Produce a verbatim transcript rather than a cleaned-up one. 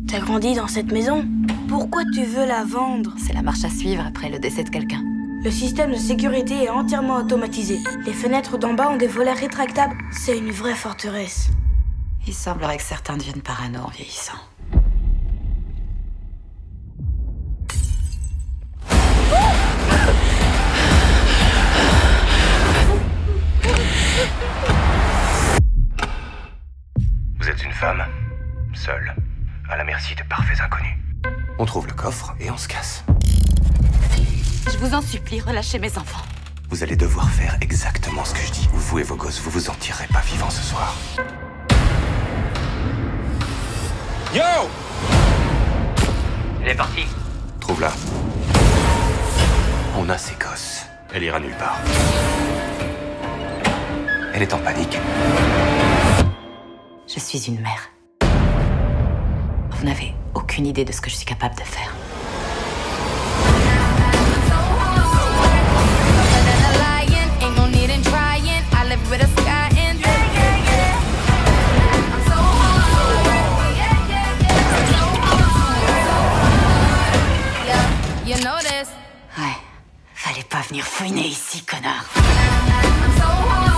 T'as grandi dans cette maison? Pourquoi tu veux la vendre? C'est la marche à suivre après le décès de quelqu'un. Le système de sécurité est entièrement automatisé. Les fenêtres d'en bas ont des volets rétractables. C'est une vraie forteresse. Il semblerait que certains deviennent parano en vieillissant. Vous êtes une femme, seule, à la merci de parfaits inconnus. On trouve le coffre et on se casse. Je vous en supplie, relâchez mes enfants. Vous allez devoir faire exactement ce que je dis. Vous et vos gosses, vous vous en tirerez pas vivants ce soir. Yo! Il est parti. Trouve-la. On a ses gosses. Elle ira nulle part. Elle est en panique. Je suis une mère. Vous n'avez aucune idée de ce que je suis capable de faire. Ouais, fallait pas venir fouiner ici, connard.